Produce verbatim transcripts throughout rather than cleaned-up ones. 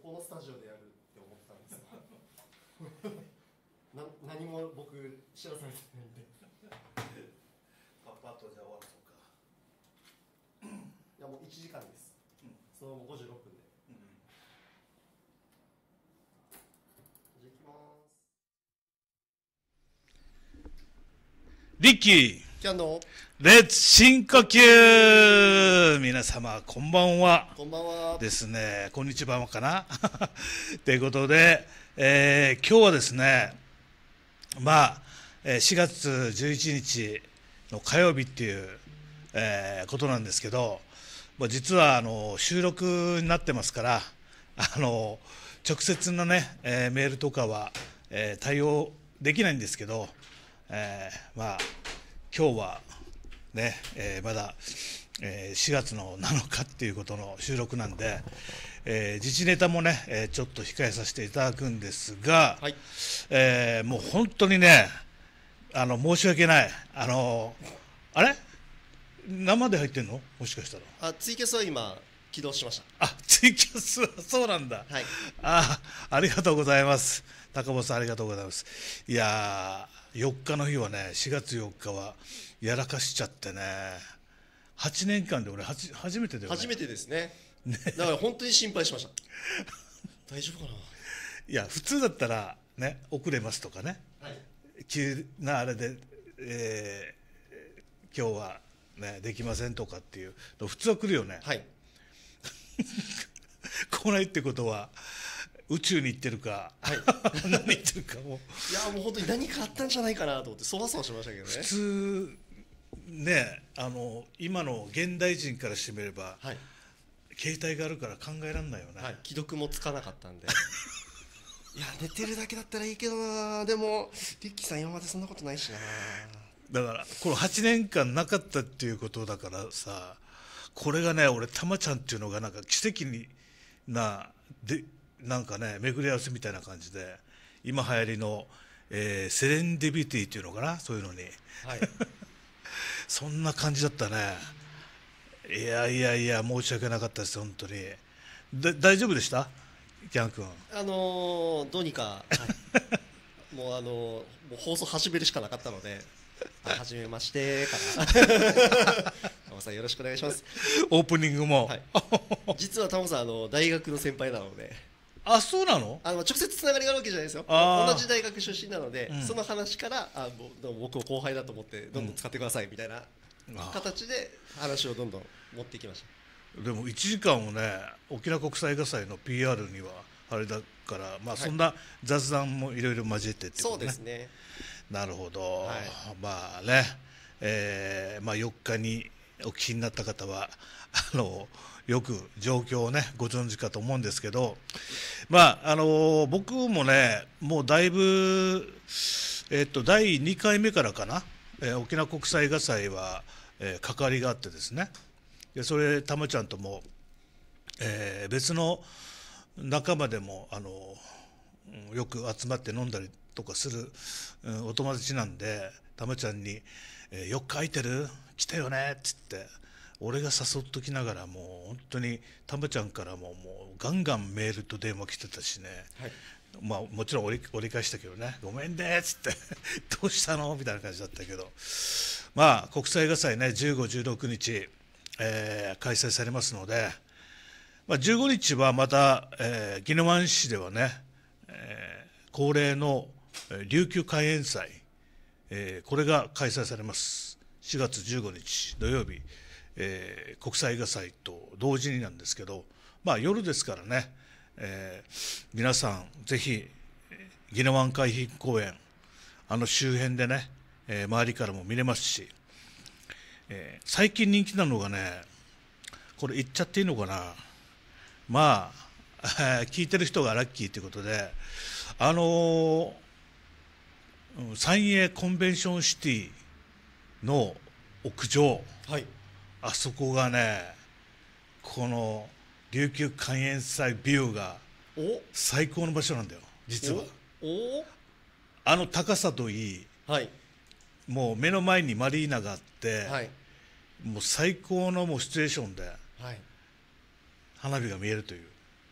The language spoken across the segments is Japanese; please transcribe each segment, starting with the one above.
このスタジオでやるって思ってたんですがな何も僕知らされてないんでパッパッとじゃあ終わらそうか。 いやもういちじかんです、うん、そのごじゅうろっぷんで、うん、じゃあ行きます。 リッキーキャンドレッツ深呼吸。皆様こんばんは。 こんばんはですね。こんにちはかなということで、えー、今日はですね、まあしがつじゅういちにちの火曜日っていう、えー、ことなんですけど、実はあの収録になってますから、あの直接のね、えー、メールとかは、えー、対応できないんですけど、えー、まあ今日はね、えー、まだ、えー、しがつのなのかっていうことの収録なんで、えー、自治ネタもね、えー、ちょっと控えさせていただくんですが、はい、えー、もう本当にね、あの申し訳ない、あのあれ生で入ってんの？もしかしたら。 あ、ツイキャスは今起動しました。 あ、ツイキャスはそうなんだ。 はい。 あ、ありがとうございます。高本さんありがとうございます。いやー、よっかの日はね、しがつよっかはやらかしちゃってね、はちねんかんで俺はじ初めてだよね。 初めてですね。ね、だから本当に心配しました。大丈夫かな。 いや普通だったらね、遅れますとかね、はい、急なあれで、えー、今日はねできませんとかっていうの普通は来るよね。 はい。 来ないってことは宇宙に行ってるか、はい、何言ってるかもいやもう本当に何かあったんじゃないかなと思ってそわそわしましたけどね。 普通ね、あの今の現代人からしてみれば、はい、携帯があるから考えられないよね。 はい、既読もつかなかったんでいや寝てるだけだったらいいけどな。でもリッキーさん今までそんなことないしな。だからこのはちねんかんなかったっていうことだからさ、これがね、俺たまちゃんっていうのがなんか奇跡になでなんかね巡り合わせみたいな感じで、今流行りの、えー、セレンディビティっていうのかな、そういうのに、はい、そんな感じだったね。いやいやいや申し訳なかったです本当に。で大丈夫でしたキャン君。 あのー、どうにか、はい、もうあのー、もう放送始めるしかなかったのではじめましてからタモさんよろしくお願いします。 オープニングも、はい、 実はタモさんあの大学の先輩なので。 あ、そうなの？ あの直接つながりがあるわけじゃないですよ。同じ大学出身なので、うん、その話からあどうも僕を後輩だと思ってどんどん使ってくださいみたいな形で話をどんどん持ってきました。 でもいちじかんをね、沖縄国際映画祭の ピーアール にはあれだから、まあそんな雑談もいろいろ交えてっていうことね。 そうですね。 なるほど、はい、まあね、えーまあ、よっかにお聞きになった方はあのよく状況をねご存知かと思うんですけど、まああの僕もねもうだいぶ、えー、とだいにかいめからかな、えー、沖縄国際映画祭は、えー、関わりがあってですね、でそれたまちゃんとも、えー、別の仲間でもあのよく集まって飲んだりとかする、うん、お友達なんで、たまちゃんにえー、よく空いてる来たよねって言って俺が誘っときながら、もう本当にたまちゃんからももうガンガンメールと電話来てたしね、はい、まあもちろん折り、折り返したけどね、ごめんねっつってどうしたのみたいな感じだったけど、まあ国際映画祭ねじゅうご、じゅうろくにち、えー、開催されますので、まあ、じゅうごにちはまた、えー、宜野湾市ではね、えー、恒例の琉球海援祭、えー、これが開催されます。しがつじゅうごにち土曜日、えー、国際映画祭と同時になんですけど、まあ夜ですからね、えー、皆さんぜひ宜野湾海浜公園あの周辺でね、えー、周りからも見れますし、えー、最近人気なのがね、これ言っちゃっていいのかな、まあ聞いてる人がラッキーということで、あのー三栄コンベンションシティの屋上、はい、あそこがね、この琉球海援祭ビューが最高の場所なんだよ実は。おおあの高さといい、はい、もう目の前にマリーナがあって、はい、もう最高のもうシチュエーションで花火が見えるという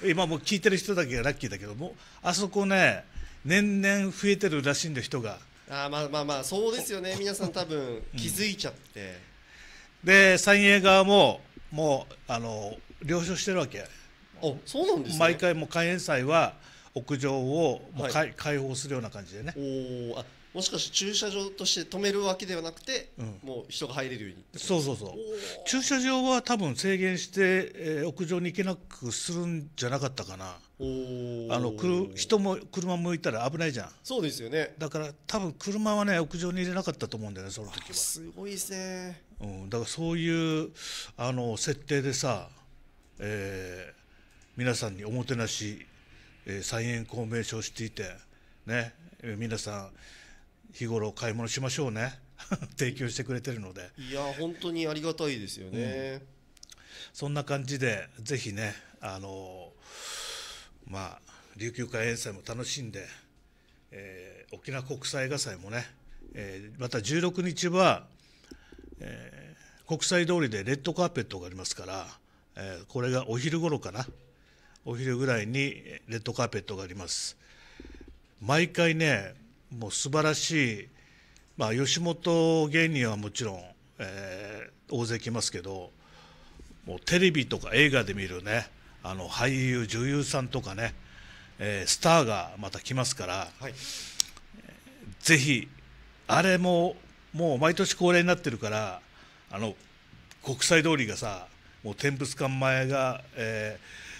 今もう聞いてる人だけがラッキーだけども、あそこね年々増えてるらしいんだ人が。 あーまあまあまあそうですよね。皆さん多分気づいちゃって、 うん、で三栄側ももうあの了承してるわけ。 あそうなんですね。 毎回もう開園祭は屋上をもう、はい、開放するような感じでね。 おあもしかして駐車場として止めるわけではなくて、うん、もう人が入れるように。 そうそうそう。駐車場は多分制限して、えー、屋上に行けなくするんじゃなかったかな。おあの来る人も車もいたら危ないじゃん。 そうですよね。 だから多分車はね屋上に入れなかったと思うんだよね、その時は。 すごいですね。 うん、だからそういうあの設定でさ、えー、皆さんにおもてなし、えー、三円公明書していてね、えー、皆さん日頃買い物しましょうね提供してくれてるので、 いや本当にありがたいですよね、うん、 そんな感じでぜひねあのまあ琉球開園祭も楽しんで、えー、沖縄国際映画祭もね、えー、またじゅうろくにちは、えー、国際通りでレッドカーペットがありますから、えー、これがお昼頃かな、お昼ぐらいにレッドカーペットがあります。毎回ねもう素晴らしい、まあ、吉本芸人はもちろん、えー、大勢来ますけど、もうテレビとか映画で見るねあの俳優女優さんとかね、えー、スターがまた来ますから、はい、ぜひあれももう毎年恒例になってるから、あの国際通りがさもう天物館前が、え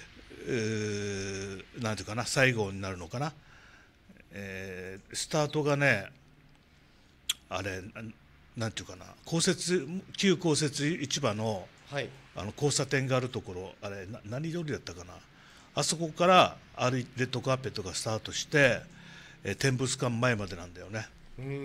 ー、なんていうかな最後になるのかな、えー、スタートがねあれなんていうかな公設旧公設市場の、はい、あの交差点があるところあれな何通りだったかな、あそこから歩いレッドカーペットがスタートして、えー、天物館前までなんだよね。うーん、うん、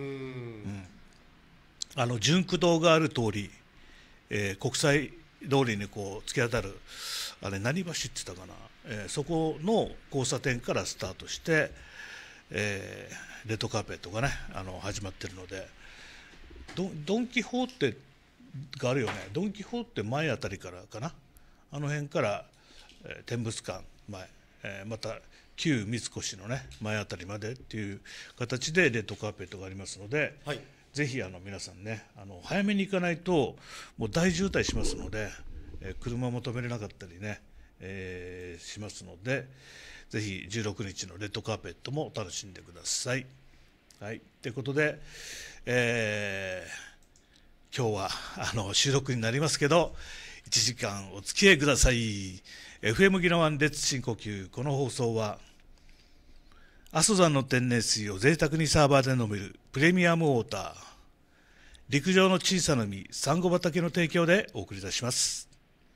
あの純駆堂がある通り、えー、国際通りにこう突き当たるあれ何橋って言ったかな、えー、そこの交差点からスタートして、えー、レッドカーペットがねあの始まってるので、ド, ドン・キホーテがあるよね。ドン・キホーテ前あたりからかな、あの辺から、えー、天物館前、えー、また旧三越のね前あたりまでっていう形でレッドカーペットがありますので、はい、ぜひあの皆さんねあの早めに行かないともう大渋滞しますので、えー、車も止めれなかったりね、えー、しますので、ぜひじゅうろくにちのレッドカーペットも楽しんでください。はい、ということで、えー、今日はあの収録になりますけどいちじかんお付き合いください。 エフエム 宜野湾レッツ深呼吸。この放送は阿蘇山の天然水を贅沢にサーバーで飲めるプレミアムウォーター、陸上の小さな海サンゴ畑の提供でお送りいたします。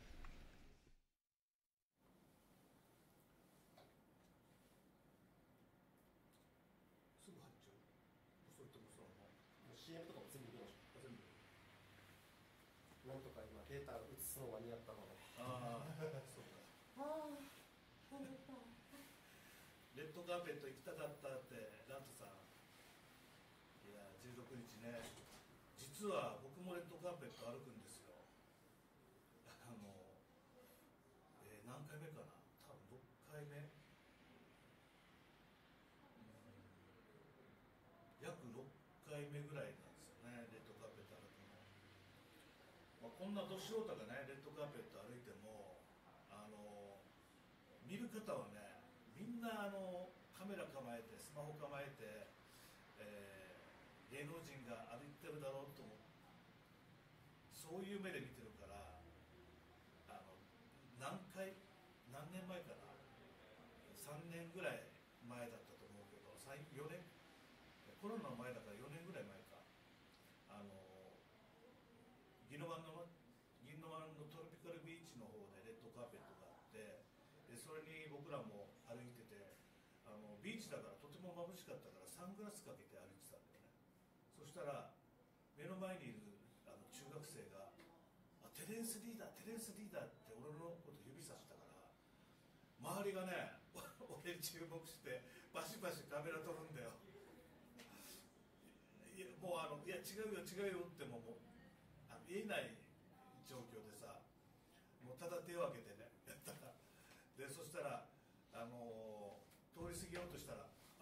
なんとか今データ移すの間に合ったので。ああ、そうか。ああ、 レッドカーペット行きたかったってラントさん。いやじゅうろくにちね。実は僕もレッドカーペット歩くんですよ。あの、えー、何回目かな。多分ろっかいめ。約ろっかいめぐらいなんですよね。レッドカーペット歩くの。まあ、こんなど素人がねレッドカーペット歩いてもあの見る方はねみんなあのカメラ構えてスマホ構えて、えー、芸能人が歩いてるだろうと思う、そういう目で見てるから、あの何回何年前かなさんねんぐらい前だったと思うけどよねんコロナの前だからよねんぐらい前か、あの宜野湾の宜野湾のトロピカルビーチの方でレッドカーペットがあって、でそれに僕らも歩いてて、あのビーチだからとても眩しかったからサングラスかけて歩いてたんだよね。そしたら目の前にいるあの中学生があテレンスリーダーテレンスリーダーって俺のこと指さしたから、周りがね俺に注目してバシバシカメラ撮るんだよ。いやもうあのいや違うよ違うよってももうあの言えない状況でさ、もうただ手を挙げてねやったら、でそしたら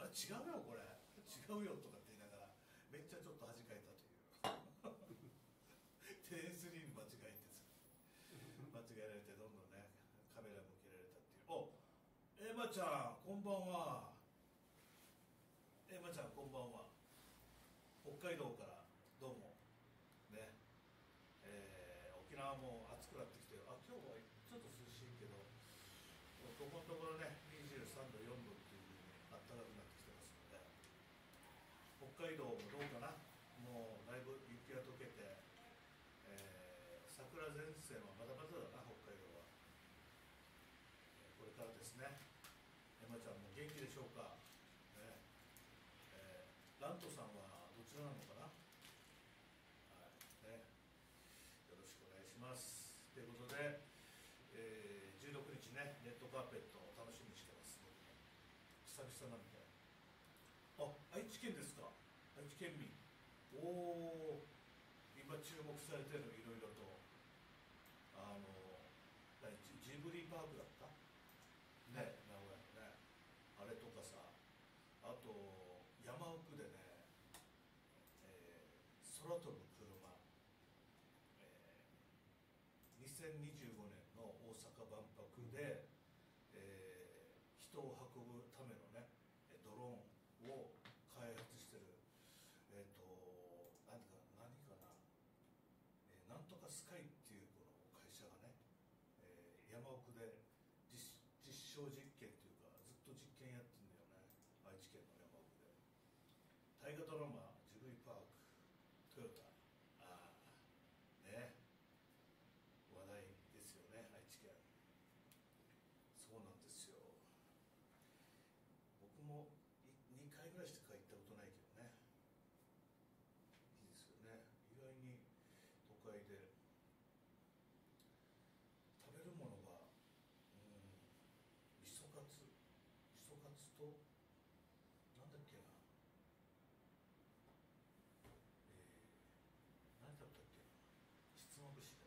違うよこれ違うよとかって言いながらめっちゃちょっと恥かいたというテレスリーに間違えて間違えられてどんどんねカメラ向けられたっていう。おエマちゃんこんばんは。エマちゃんこんばんは。北海道からどうもね、えー、沖縄も暑くなってきて、あ今日はちょっと涼しいけどここのところねにじゅうさんどよんどっていうふうに暖かくなってきてますので、北海道もどうかな、もうだいぶ雪が溶けて、えー、桜前線はまだまだだな北海道は、えー、これからですね。エマちゃんも元気でしょうか、ねえー、ラントさんはどちらなのかな、はいね、よろしくお願いしますということで、えー、じゅうろくにちねレッドカーペットを楽しみにしてます。久々なんで。あ、愛知県ですか。愛知県民。おお、今注目されてるいろいろとあのジブリパークだったね、名古屋のねあれとかさ、あと山奥でね、えー、空飛ぶ車、えー、にせんにじゅうごねんの大阪万博で、えー、人を運ぶためのねドローンを開発してる、えっ、ー、と何か何かな、えー、なんとかスカイっていうこの会社がね、えー、山奥で実実証実験っていうかずっと実験やってるんだよね、愛知県の山奥で。大河ドラマジブリパークトヨタ、ああね話題ですよね愛知県。そうなんですよ。僕もにかいぐらいしか行ったことないけどね、いいですよね。意外に都会で食べるものが、うん、味噌カツ味噌カツとなんだっけな、えー、何だったっけな、ひつまぶしで、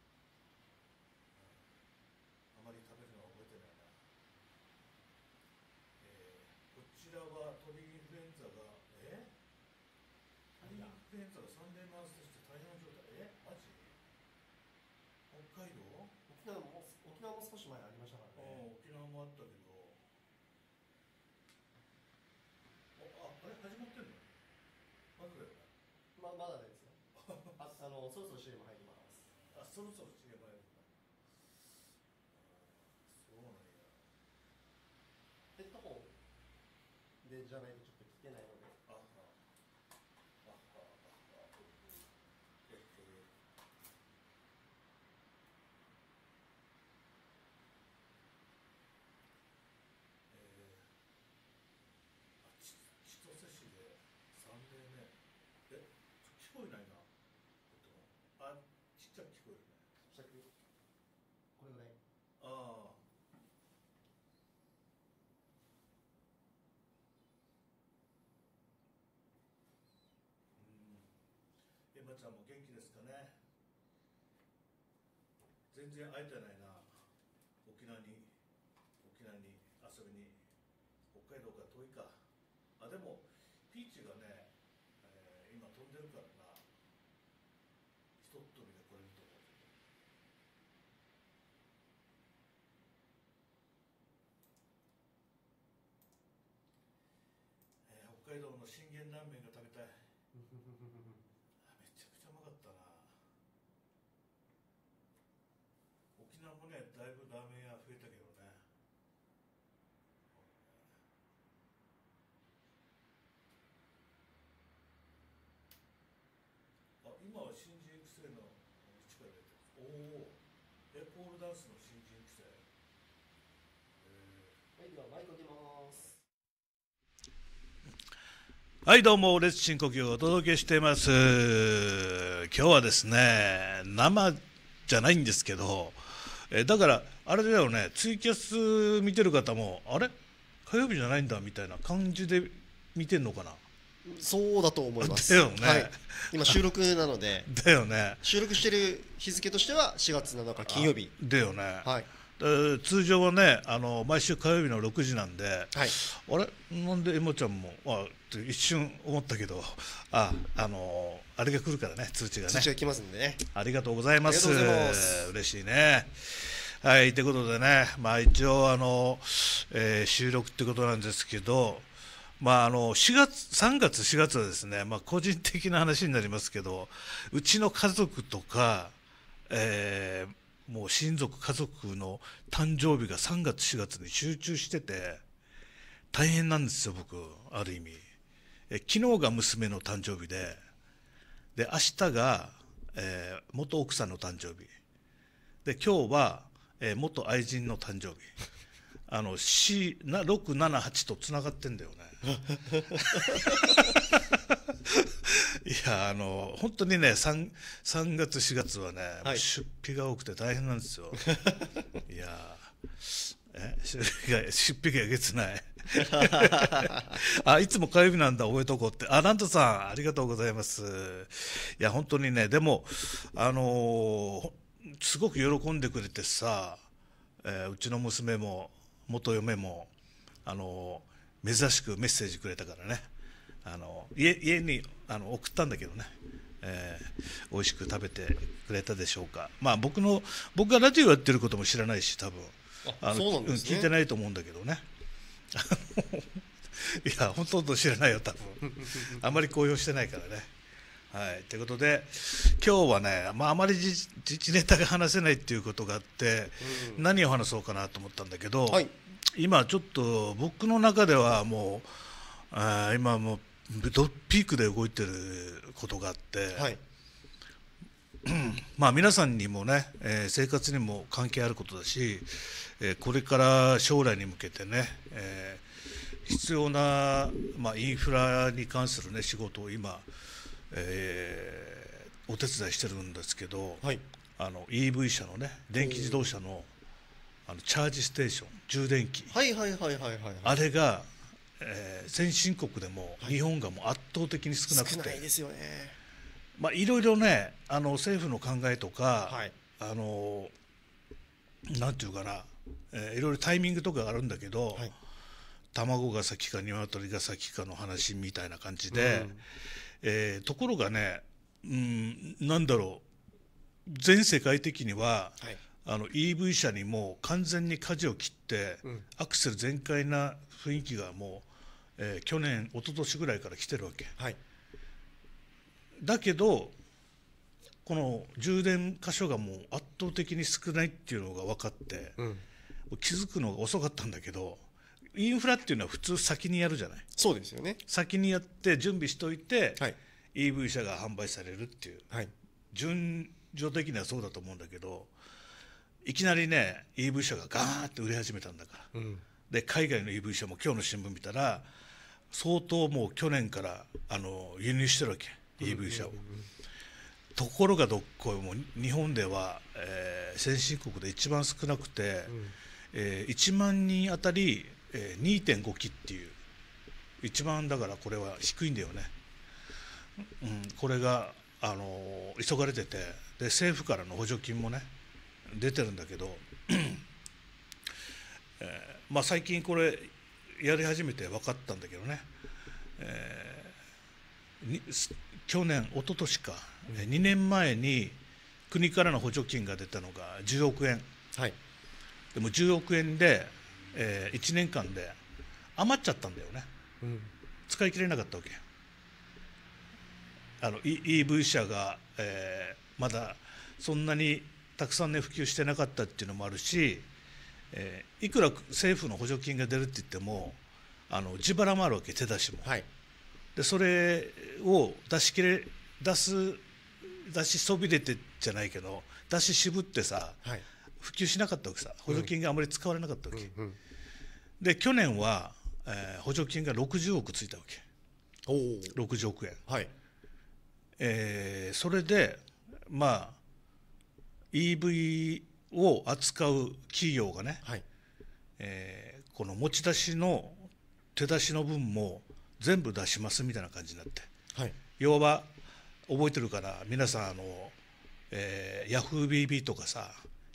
うん、あまり食べるのは覚えてないな。えー、こちらは鳥インフルエンザがえ鳥インフルエンザがさんねんまんとして大変な状態。えマジ北海道、 沖縄も沖縄も少し前ありましたからね。 沖縄もあったけど、ああれ始まってんのまだだよね。 ままだですよ。ああのそろそろ シーエム 入ります。 あそろそろ シーエム 入るんだ。そうなんや。 ヘッドホンでじゃないとちょっと聞けないので。 あああああえっとえー、あち千歳市でさんねんめ。え聞こえないな。えっとあちっちゃく聞こえるね。 ちっちゃくこれぐらい。 ああエマちゃんも元気ですかね。全然会えてないな。沖縄に沖縄に遊びに。北海道から遠いか。あでもピーチがね、えー、今飛んでるからな。ひとっ飛びで来れると思うけど、えー、北海道の信玄ラーメンが食べたい。めちゃくちゃうまかったな。沖縄もねだいぶラーメン屋増えたけどね。あ今は新人育成の力入れてる。おおえポールダンスの新人育成。 はい、ではマイク開けます。 はいどうもレッツ深呼吸をお届けしています。今日はですね生じゃないんですけど、えだからあれだよね、ツイキャス見てる方もあれ火曜日じゃないんだみたいな感じで見てんのかな。 そうだと思います。 だよね、 はい、今収録なのでだよね。 収録してる日付としてはしがつなのか金曜日、 だよね。 はい、 通常はねあの毎週火曜日のろくじなんで、はい、あれなんでエモちゃんもあ一瞬思ったけどああのあれが来るからね通知がね通知が来ますんでねありがとうございます。 ありがとうございます。 嬉しいね。はいということでねまあ一応あの、えー、収録ってことなんですけどまあ、あのしがつさんがつしがつはですね、まあ、個人的な話になりますけどうちの家族とか、えー、もう親族家族の誕生日がさんがつしがつに集中してて大変なんですよ僕ある意味え昨日が娘の誕生日でで明日が、えー、元奥さんの誕生日で今日は、えー、元愛人の誕生日あのろくななはちとつながってんだよねいやあの本当にね 3, 3月しがつはね、はい、出費が多くて大変なんですよいやえ出費が出費がえげつないあいつも火曜日なんだ覚えとこうってあなんとさんありがとうございますいや本当にねでもあのー、すごく喜んでくれてさ、えー、うちの娘も元嫁もあの珍しくメッセージくれたからねあの 家, 家にあの送ったんだけどね、えー、美味しく食べてくれたでしょうか。まあ僕の僕がラジオやってることも知らないし多分あのそうなんですね、聞いてないと思うんだけどねいやほとんど知らないよ多分あまり公表してないからね。はい、ということで今日はね、まあ、あまり自治ネタが話せないっていうことがあって、うん、何を話そうかなと思ったんだけど、はい、今ちょっと僕の中ではもうあ今もうドピークで動いてることがあって、はいまあ皆さんにもね、えー、生活にも関係あることだし、えー、これから将来に向けてね、えー、必要な、まあ、インフラに関する、ね、仕事を今えー、お手伝いしてるんですけど、はい、あの イーブイ 車のね電気自動車の、あのチャージステーション充電器あれが、えー、先進国でも日本がもう圧倒的に少なくて、 少ないですよね。 まあいろいろねあの政府の考えとか、はい、あのなんていうかな、えー、いろいろタイミングとかがあるんだけど、はい、卵が先か鶏が先かの話みたいな感じで、うんえー、ところがね、うん、なんだろう全世界的には、はい、あの イーブイ 車にもう完全に舵を切って、うん、アクセル全開な雰囲気がもう、えー、去年一昨年ぐらいから来てるわけ、はい、だけどこの充電箇所がもう圧倒的に少ないっていうのが分かって、うん、気づくのが遅かったんだけどインフラっていうのは普通先にやるじゃない。 そうですよね。 先にやって準備しといて、はい、イーブイ 車が販売されるっていう、はい、順序的にはそうだと思うんだけどいきなりね イーブイ 車がガーッと売れ始めたんだから、うん、で海外の イーブイ 車も今日の新聞見たら相当もう去年からあの輸入してるわけ、うん、イーブイ 車を、うんうんうん、ところがどっこいもう日本では、えー、先進国で一番少なくて、うんえー、いちまんにんあたりにてんご 機っていう一番だからこれは低いんだよね、うん、これが、あのー、急がれててで政府からの補助金もね出てるんだけど、えーまあ、最近これやり始めて分かったんだけどね、えー、去年一昨年か、うん、にねんまえに国からの補助金が出たのがじゅうおくえん、はい、でもじゅうおくえんでえー、いちねんかんで余っちゃったんだよね、うん、使い切れなかったわけあの イーブイ 車が、えー、まだそんなにたくさんね普及してなかったっていうのもあるし、えー、いくら政府の補助金が出るって言ってもあの自腹もあるわけ手出しも、はい、でそれを出し切れ出す出しそびれてじゃないけど出し渋ってさ、はい普及しなかったわけさ補助金があまり使われなかったわけ、うんうん、で去年は、えー、補助金がろくじゅうおくついたわけおろくじゅうおくえん、はいえー、それでまあ イーブイ を扱う企業がね、はいえー、この持ち出しの手出しの分も全部出しますみたいな感じになって、はい、要は覚えてるから皆さんあの、えー、ヤフー ビービー とかさ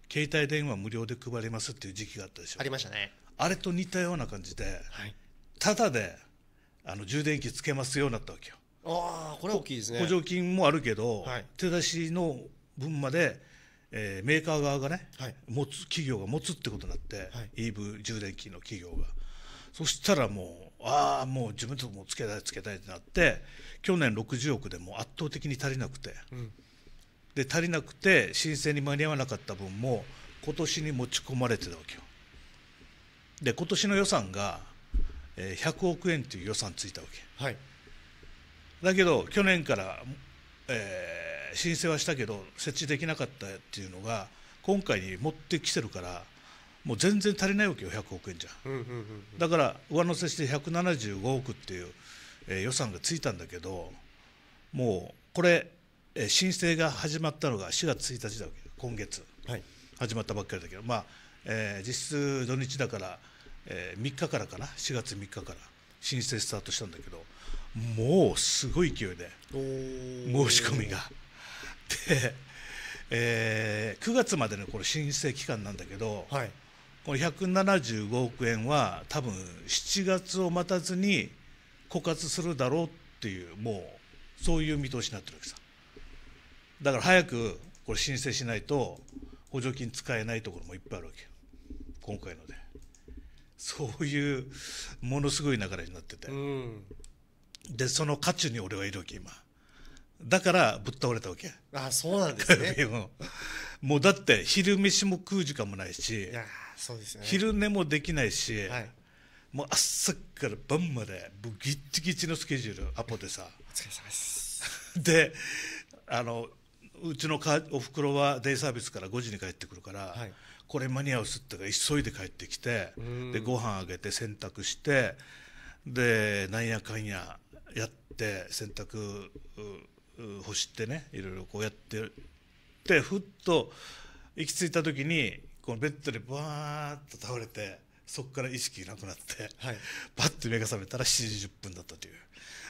携帯電話無料で配りますっていう時期があったでしょ。 ありましたね。 あれと似たような感じで、 はい、 ただであの充電器つけますようになったわけよ。 ああ、これは大きいですね。 補助金もあるけど、 はい、 手出しの分まで、えー、メーカー側がね、はい、持つ企業が持つってことになって、はい、イーブイ 充電器の企業が。そしたらもうああもう自分とこもつけたいつけたいってなって、去年ろくじゅうおくでも圧倒的に足りなくて、うん、で足りなくて申請に間に合わなかった分も今年に持ち込まれてたわけよ。で今年の予算がひゃくおくえんという予算ついたわけ、はい、だけど去年から、えー、申請はしたけど設置できなかったっていうのが今回に持ってきてるから、もう全然足りないわけよ、ひゃくおくえんじゃ、うんうんうんうん、だから上乗せしてひゃくななじゅうごおくっていう、えー、予算がついたんだけど、もうこれ、えー、申請が始まったのがしがつついたちだわけよ、今月、はい、始まったばっかりだけど、まあえー、実質土日だから、えー、みっかからかな、しがつみっかから申請スタートしたんだけど、もうすごい勢いで申し込みがで、えー、くがつまでのこれ申請期間なんだけど、はい、このひゃくななじゅうごおくえんは多分しちがつを待たずに枯渇するだろうっていう、もうそういう見通しになってるわけさ。だから早くこれ申請しないと補助金使えないところもいっぱいあるわけよ、今回ので。そういうものすごい流れになってて、うん、でその渦中に俺はいるわけ今。だからぶっ倒れたわけ。 あ、そうなんですねもうだって昼飯も食う時間もないし、 いやそうですね、 昼寝もできないし、 はい、 もう朝から晩までギッチギチのスケジュールアポでさ。 お疲れ様ですであのうちのかおふくろはデイサービスからごじに帰ってくるから、はい、これ間に合うっすってから急いで帰ってきて、でご飯あげて洗濯して、でなんやかんややって洗濯干してね、いろいろこうやってで、ふっと行き着いた時にこのベッドでバーッと倒れて、そこから意識なくなって、はい、パッと目が覚めたらしちじじゅっぷんだったという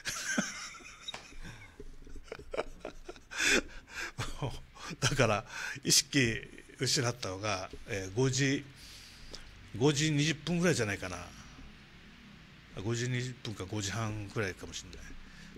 だから意識失ったのが、えー、ごじごじにじゅっぷんぐらいじゃないかな、ごじにじゅっぷんかごじはんぐらいかもしれない。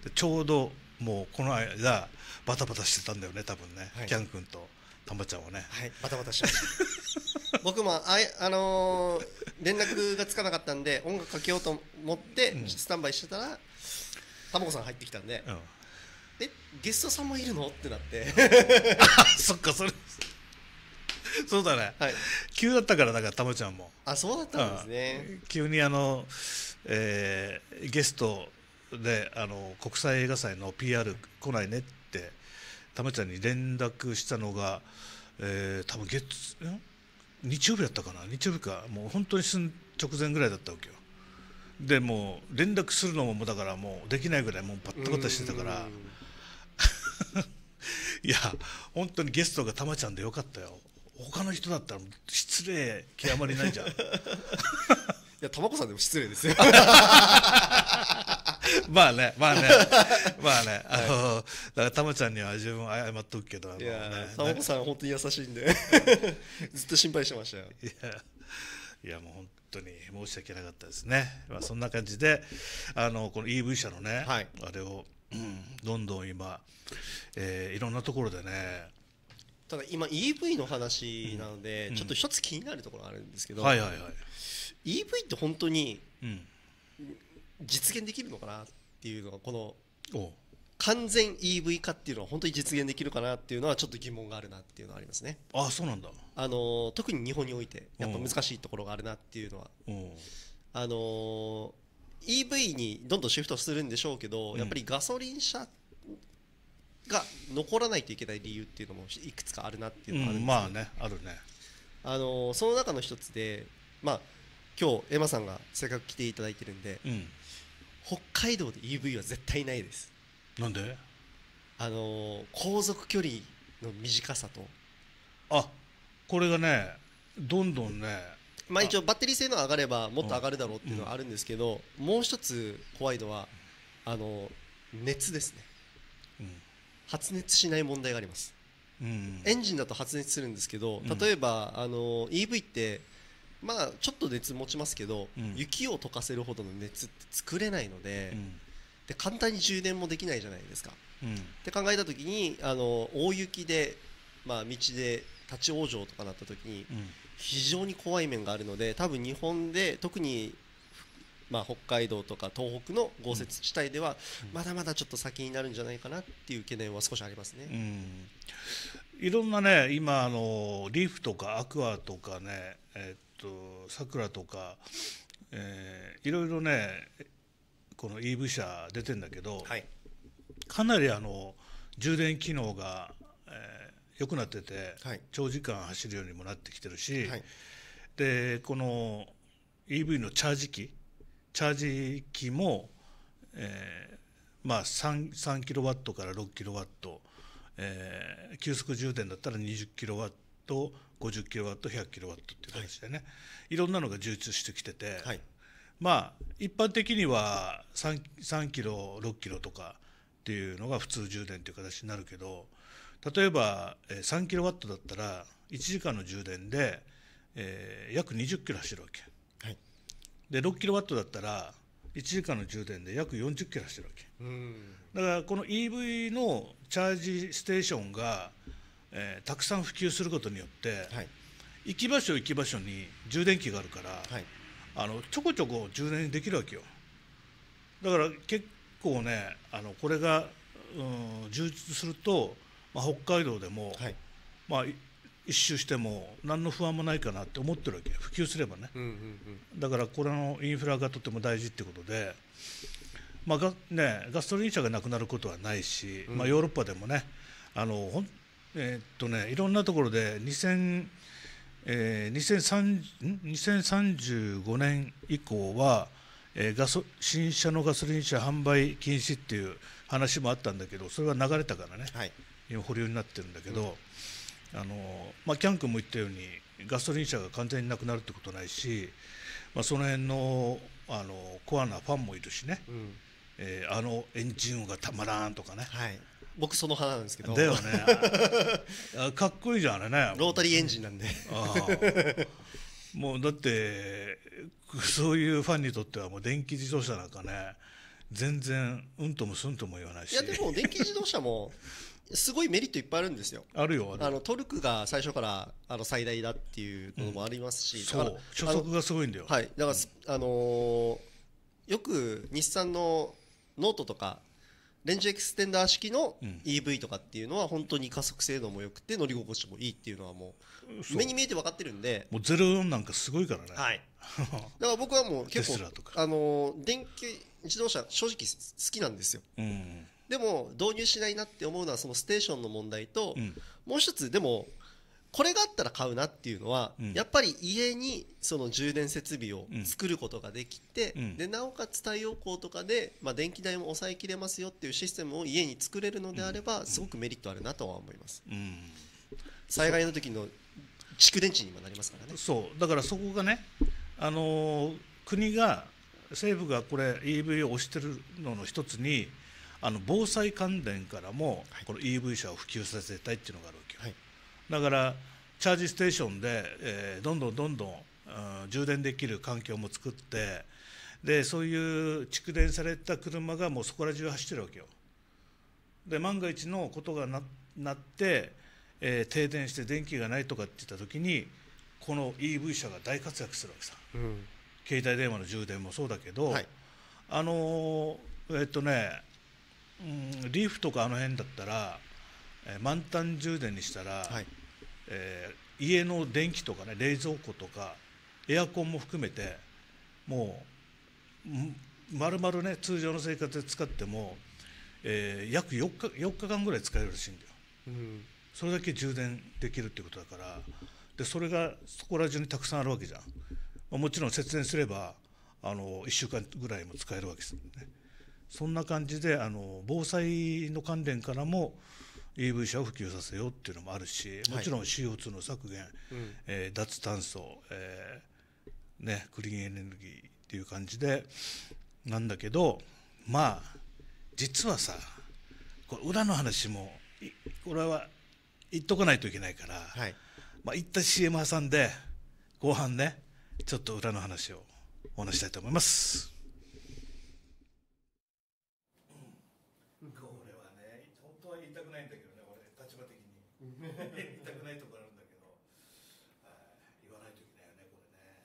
でちょうどもうこの間バタバタしてたんだよね多分ね、はい、キャン君とたまちゃんはね、 はい、バタバタしてました僕もあい、あのー、連絡がつかなかったんで音楽かけようと思ってスタンバイしてたら、たまこさん入ってきたんで、うん、えゲストさんもいるのってなってあそっか、それそうだね、はい、急だったから、だからたまちゃんもあそうだったんですね、 うん、急にあの、えー、ゲストであの国際映画祭の ピーアール 来ないねってたまちゃんに連絡したのが、えー、多分月ん日曜日だったかな、日曜日か、もう本当に直前ぐらいだったわけよ。でもう連絡するのもだからもうできないぐらいもうバッタバタしてたからいや本当にゲストがたまちゃんでよかったよ。他の人だったら失礼極まりないじゃんいやたまこさんでも失礼ですよまあねまあねまあね、あの、はい、だからたまちゃんには自分謝っとくけど、 いやたまこさん本当に優しいんでずっと心配してましたよ。 いやいやもう本当に申し訳なかったですね。まあそんな感じであのこの イーブイ 車のね、はい、あれを、うん、どんどん今、えー、いろんなところでね。 ただ今 イーブイ の話なので、うん、ちょっと一つ気になるところあるんですけど、 はいはいはい、 イーブイ って本当に実現できるのかなっていうのは、この完全 イーブイ 化っていうのは本当に実現できるかなっていうのはちょっと疑問があるなっていうのはありますね。 ああそうなんだ。 あの特に日本においてやっぱ難しいところがあるなっていうのは、あの イーブイ にどんどんシフトするんでしょうけど、やっぱりガソリン車が残らないといけない理由っていうのもいくつかあるなっていうのがあるんですよ、 うん、まあねあるね。 あのその中の一つで、まあ今日エマさんがせっかく来ていただいてるんで、うん、北海道で イーブイ は絶対ないです。 なんで？ あの航続距離の短さと、 あこれがねどんどんね、 まあ一応バッテリー性能上がればもっと上がるだろうっていうのはあるんですけど、うん、もう一つ怖いのはあの熱ですね、うん、発熱しない問題があります。 うん、 エンジンだと発熱するんですけど、例えば、あの イーブイ ってまあちょっと熱持ちますけど、うん、雪を溶かせるほどの熱って作れないので、うん、で簡単に充電もできないじゃないですか、うん、って考えた時にあの大雪で、まあ、道で立ち往生とかなった時に非常に怖い面があるので、多分日本で特にまあ、北海道とか東北の豪雪地帯ではまだまだちょっと先になるんじゃないかなっていう懸念は少しありますね、 うん、いろんなね今あのリーフとかアクアとかね、えっとサクラとか、えー、いろいろねこの イーブイ 車出てんだけど、はい、かなりあの充電機能が、えー、良くなってて、はい、長時間走るようにもなってきてるし、はい、でこの イーブイ のチャージ機チャージ機も、えーまあ、3, 3キロワットからろくキロワット、えー、急速充電だったらにじゅっキロワット、ごじゅっキロワット、ひゃくキロワットっていう形でね、はい、いろんなのが充実してきてて、はい、まあ一般的には 3, 3キロ、ろっキロとかっていうのが普通充電っていう形になるけど、例えばさんキロワットだったらいちじかんの充電で、えー、約にじゅっキロ走るわけ。でろくキロワットだったらいちじかんの充電で約よんじゅっキロ走るわけ。うんだからこの イーブイ のチャージステーションが、えー、たくさん普及することによって、はい、行き場所行き場所に充電器があるから、はい、あのちょこちょこ充電できるわけよ。だから結構ねあのこれが、うん、充実すると、まあ、北海道でも、はいまあ一周しても何の不安もないかなって思ってるわけ、普及すればね、うんうんうん、だからこれのインフラがとても大事ってことで、まあがね、ガソリン車がなくなることはないし、うんまあ、ヨーロッパでもねあのほん、えーっとねいろんなところでにせん、えー、にせんさんじゅうごねん以降は、えー、ガソ新車のガソリン車販売禁止っていう話もあったんだけど、それは流れたからね、はい、今保留になってるんだけど、うんあのまあ、キャン君も言ったようにガソリン車が完全になくなるってことないし、まあ、その辺の、あのコアなファンもいるしね、うんえー、あのエンジン音がたまらんとかね、 はい、僕その派なんですけどだよねあかっこいいじゃんあれね、 ロータリーエンジンなんであもうだってそういうファンにとってはもう電気自動車なんかね全然うんともすんとも言わないし、 いやでも電気自動車もすごいメリットいっぱいあるんですよ。 あるよある。 あのトルクが最初からあの最大だっていうのもありますし、うん、 そう初速がすごいんだよ。 はい、だから、うん、あのー、よく日産のノートとかレンジエクステンダー式の イーブイ とかっていうのは本当に加速性能も良くて乗り心地もいいっていうのはもう目に見えて分かってるんで、 もうゼロよんなんかすごいからね。 はい。だから僕はもう結構あのー、電気自動車正直好きなんですよ。うんでも導入しないなって思うのはそのステーションの問題と、うん、もう一つでもこれがあったら買うなっていうのは、うん、やっぱり家にその充電設備を作ることができて、うん、でなおかつ太陽光とかで、まあ、電気代も抑えきれますよっていうシステムを家に作れるのであれば、すごくメリットあるなとは思います、うん、災害の時の蓄電池にもなりますからね。 そうだからそこがね、あのー、国が政府がこれ イーブイ を推してるのの一つにあの防災関連からもこの イーブイ 車を普及させたいっていうのがあるわけよ、はい、だからチャージステーションで、えー、どんどんどんどん、うん、充電できる環境も作ってでそういう蓄電された車がもうそこら中走ってるわけよ。で万が一のことが な, なって、えー、停電して電気がないとかって言った時にこの イーブイ 車が大活躍するわけさ、うん、携帯電話の充電もそうだけど、はい、あのー、えっとねうん、リーフとかあの辺だったら、えー、満タン充電にしたら、はいえー、家の電気とかね冷蔵庫とかエアコンも含めてもう丸々ね通常の生活で使っても、えー、約よっか、よっかかんぐらい使えるらしいんだよ、うん、それだけ充電できるっていうことだからでそれがそこら中にたくさんあるわけじゃん、まあ、もちろん節電すればあのいっしゅうかんぐらいも使えるわけですね。そんな感じであの防災の関連からも イーブイ 車を普及させようっていうのもあるし、もちろん シーオーツー の削減、はいえー、脱炭素、えーね、クリーンエネルギーっていう感じでなんだけど、まあ実はさこれ裏の話もこれは言っとかないといけないから、 はい、 まあ一旦 シーエム 挟んで後半ねちょっと裏の話をお話したいと思います。 これはね本当は言いたくないんだけどね、俺立場的に言いたくないところあるんだけど、言わないといけないよねこれね。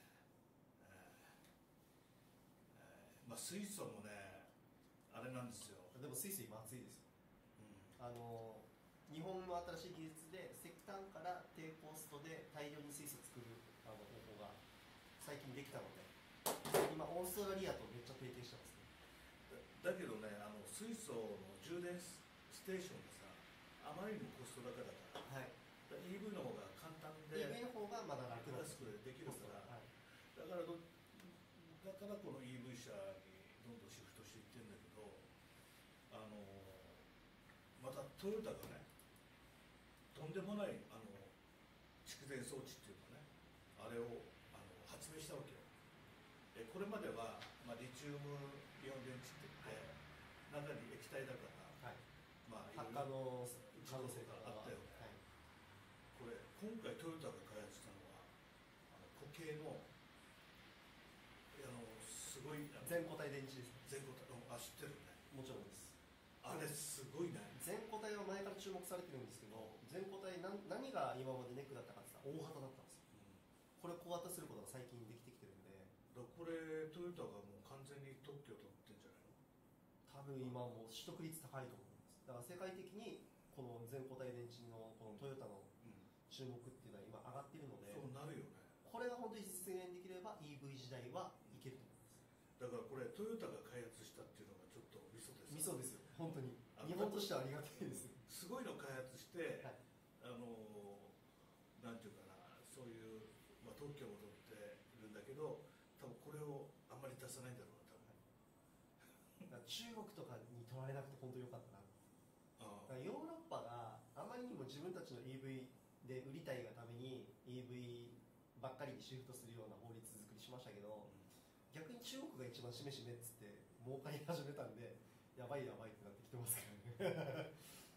まあ水素もねあれなんですよ。 でも水素今熱いですよ、うん、あの日本の新しい技術で石炭から低コストで大量に水素作るあの方法が最近できたので、今オーストラリアとめっちゃ提携してますね。 だ, だけどね、あの水素の充電ステーションがさあまりにもコスト高だから、はい、だから イーブイ の方が簡単でイーブイ の方がまだ楽安くできるから、はい、だからどだからこの イーブイ 車にどんどんシフトしていってるんだけど、あのまたトヨタがねとんでもないあの蓄電装置っていうかね、あれをあの発明したわけよ。えこれまでは、まあ、リチウムイオン電池って言って、はい、中に液体だから、はい、まあ発火の可能性があったよね、はい、これ今回トヨタが開発したのはあの固形のあのすごい全固体電池です。 全固体、あ、知ってるね。 もちろんです。 あれすごいね。 全固体は前から注目されてるんですけど、全固体何何が今までネックだったかって言ったら大型だったんですよ、うん、これ小型することが最近できてきてるんで、 だこれトヨタがもう完全に特許を取ってんじゃないの。 多分今もう取得率高いと思います。だから世界的にこの全固体電池のこのトヨタの注目っていうのは今上がっているので、 そうなるよね。 これが本当に実現できれば イーブイ 時代はいけると思います。 だからこれトヨタが開発したっていうのがちょっとミソです。 ミソですよ本当に。日本としてはありがたいです。 すごいの開発して、はい、あのなんていうかな、そういう、まあ、特許も取ってるんだけど、多分これをあんまり出さないんだろうな多分。 中国とかに取られなくて本当に良かったな。ああ、ヨーロッパがあまりにも自分たちの イーブイ で売りたいがために イーブイ ばっかりにシフトするような法律作りしましたけど、うん、逆に中国が一番しめしめっつって儲かり始めたんで、やばいやばいってなってきてますからね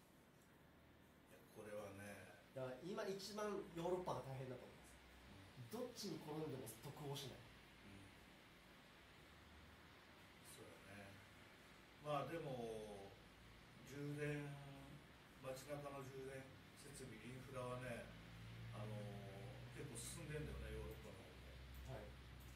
これはね、 だから今一番ヨーロッパが大変だと思います、うん、どっちに転んでも得をしない、 うん、そうだね。まあでも充電、街中の充電設備、インフラはね、あのー、結構進んでんだよね、ヨーロッパの方で、はい、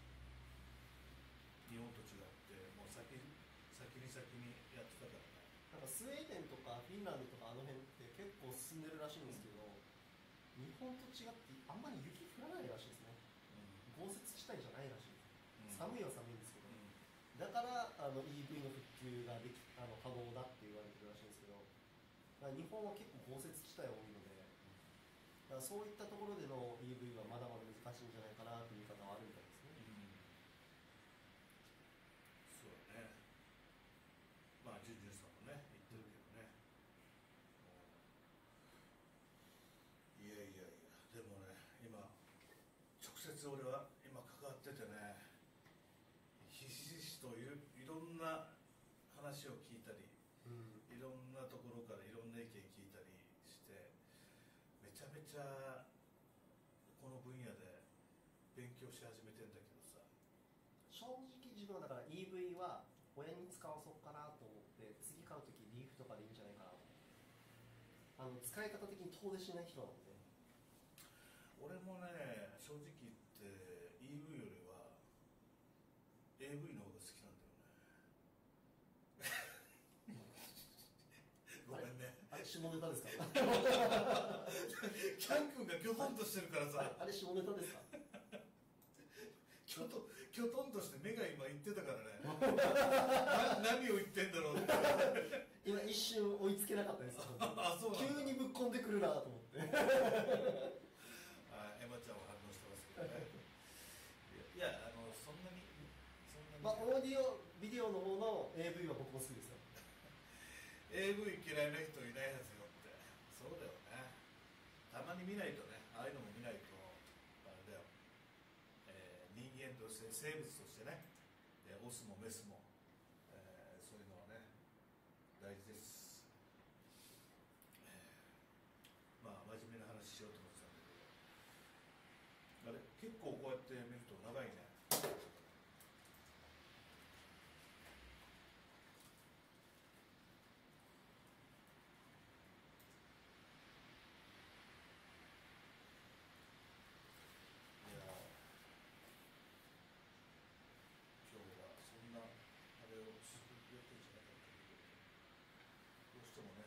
日本と違ってもう先先に先にやってたからね。 なんかスウェーデンとかフィンランドとかあの辺って結構進んでるらしいんですけど、うん、日本と違ってあんまり雪降らないらしいですね、うん、豪雪地帯じゃないらしいです、うん、寒いは寒いんですけど、うん、だからあの イーブイ の復旧ができあの可能だって言われてるらしいんですけど、日本は結構豪雪地帯多いので、だからそういったところでの イーブイ はまだまだ難しいんじゃないかなという見方はあるみたいですね、 うん、そうだね。まあジュンジュンさんもね言ってるけどね、うん、いやいやいや、でもね今直接俺は今関わっててね、ひしひしとい ろ, いろんな話を聞いたり、うん、いろんなところからいろんな意見聞いたりしてめちゃめちゃこの分野で勉強し始めてんだけどさ、 正直自分はだから イーブイ は親に使わそうかなと思って次買うときリーフとかでいいんじゃないかなと。あの使い方的に遠出しない人なので。 俺もね正直言って イーブイ よりは エーブイ の方が好きなんだよねごめんね、 あれ下ネタですかキャン君がきょとんとしてるからさ、 あれ下ネタですかきょときょとんとして目が今言ってたからね何を言ってんだろうって今一瞬追いつけなかったですあ、そうなんだ。 急にぶっこんでくるなと思ってあ、エマちゃんは反応してますけどねいや、あの、そんなにそんなにまあ、オーディオ、ビデオの方の エーブイ は僕も好きですよエーブイ 嫌いな人いないはずよって。そうだよね。たまに見ないとね、ああいうのも見ないとあれだよ、えー、人間として生物としてね、オスもメスも、えー、そういうのはね大事です、えー、まあ真面人もね